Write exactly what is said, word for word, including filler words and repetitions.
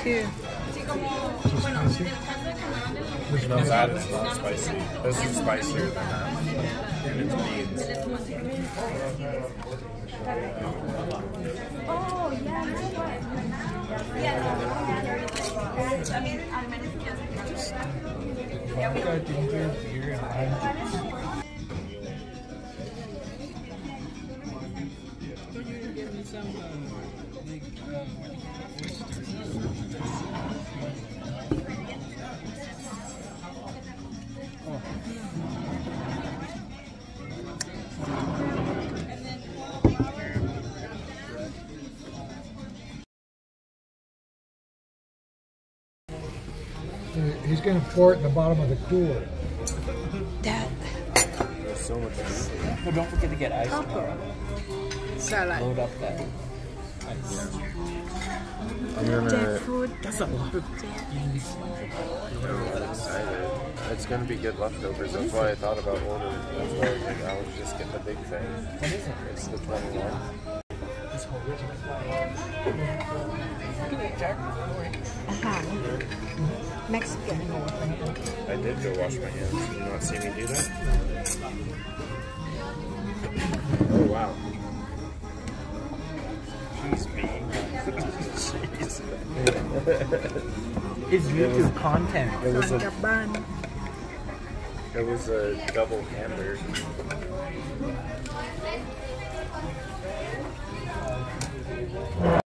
too. No, that is not spicy. This is spicier than that. And it's beans. Oh, yeah, that's right. Yeah, no. I mean, I meant it just. Yeah, we got ginger, beer, and lime. He's going to pour it in the bottom of the cooler. That. There's so much food. But don't forget to get ice tomorrow. Salad. Load up that ice. I'm gonna... Jackfruit. That's a lot of beans. I'm excited. It's gonna be good leftovers. That's why I thought about ordering. That's why I was like, I would just get the big thing. What is it? It's the twenty-one. This whole original. Look at that, Jack. Ahan. Mexican. I did go wash my hands. Did you not see me do that? Oh wow. Jeez, me. Jeez. It's YouTube content. It was a, กลับบ้าน it was a double hamburger.